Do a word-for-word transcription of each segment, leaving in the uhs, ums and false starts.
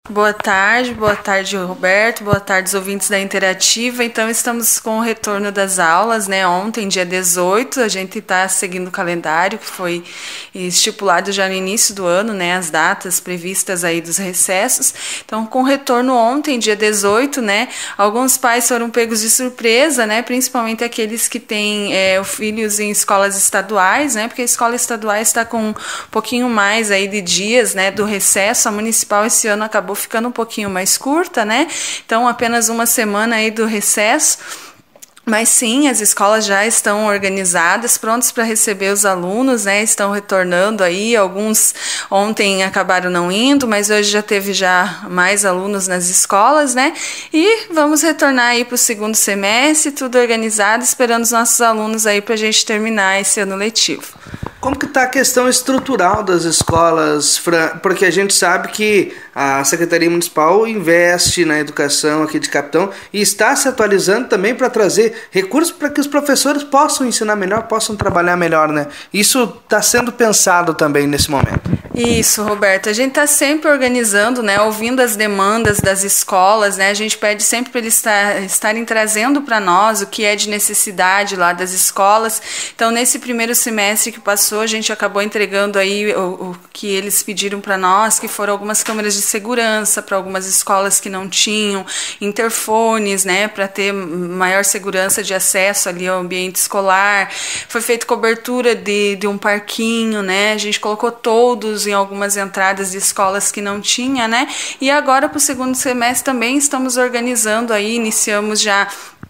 Boa tarde, boa tarde, Roberto, boa tarde, os ouvintes da Interativa. Então, estamos com o retorno das aulas, né? Ontem, dia dezoito, a gente está seguindo o calendário que foi estipulado já no início do ano, né? As datas previstas aí dos recessos. Então, com o retorno ontem, dia dezoito, né? Alguns pais foram pegos de surpresa, né? Principalmente aqueles que têm é, filhos em escolas estaduais, né? Porque a escola estadual está com um pouquinho mais aí de dias, né? Do recesso. A municipal esse ano acabou ficando um pouquinho mais curta, né? Então, apenas uma semana aí do recesso. Mas sim, as escolas já estão organizadas, prontas para receber os alunos, né? Estão retornando aí, alguns ontem acabaram não indo, mas hoje já teve já mais alunos nas escolas, né? E vamos retornar aí para o segundo semestre, tudo organizado, esperando os nossos alunos aí para a gente terminar esse ano letivo. Como que está a questão estrutural das escolas, Fran? Porque a gente sabe que a Secretaria Municipal investe na educação aqui de Capitão e está se atualizando também para trazer recursos para que os professores possam ensinar melhor, possam trabalhar melhor, né? Isso está sendo pensado também nesse momento. Isso, Roberto. A gente está sempre organizando, né, ouvindo as demandas das escolas, né? A gente pede sempre para eles estar, estarem trazendo para nós o que é de necessidade lá das escolas. Então, nesse primeiro semestre que passou, a gente acabou entregando aí o, o que eles pediram para nós, que foram algumas câmeras de segurança para algumas escolas que não tinham, interfones, né, para ter maior segurança de acesso ali ao ambiente escolar. Foi feita cobertura de, de um parquinho, né? A gente colocou todos em algumas entradas de escolas que não tinha, né? E agora para o segundo semestre também estamos organizando aí, iniciamos já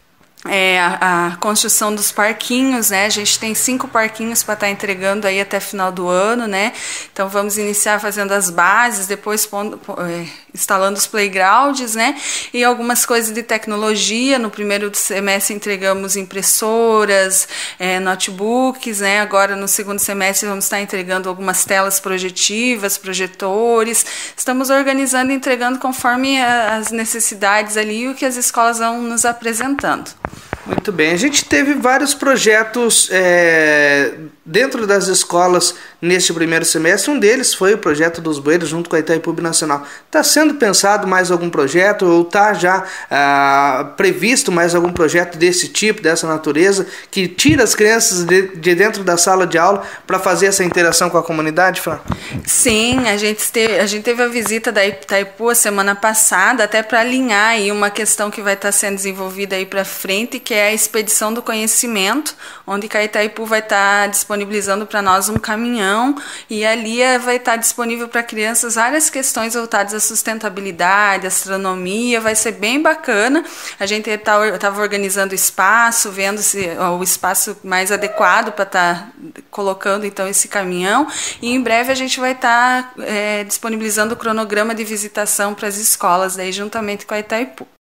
É, a, a construção dos parquinhos, né? A gente tem cinco parquinhos para estar tá entregando aí até final do ano, né? Então vamos iniciar fazendo as bases, depois pondo, é, instalando os playgrounds, né? E algumas coisas de tecnologia. No primeiro semestre entregamos impressoras, é, notebooks, né? Agora no segundo semestre vamos estar entregando algumas telas projetivas, projetores. Estamos organizando e entregando conforme a, as necessidades ali e o que as escolas vão nos apresentando. Muito bem, a gente teve vários projetos é, dentro das escolas neste primeiro semestre. Um deles foi o projeto dos bueiros junto com a Itaipu Binacional. Está sendo pensado mais algum projeto ou está já ah, previsto mais algum projeto desse tipo, dessa natureza, que tira as crianças de, de dentro da sala de aula para fazer essa interação com a comunidade, Fran? Sim, a gente, teve, a gente teve a visita da Itaipu a semana passada, até para alinhar aí uma questão que vai estar sendo desenvolvida aí para frente, que é a expedição do conhecimento, onde a Itaipu vai estar disponibilizando para nós um caminhão e ali vai estar disponível para crianças várias questões voltadas à sustentabilidade, astronomia, vai ser bem bacana. A gente estava organizando o espaço, vendo se o espaço mais adequado para estar colocando então esse caminhão e em breve a gente vai estar é, disponibilizando o cronograma de visitação para as escolas, daí juntamente com a Itaipu.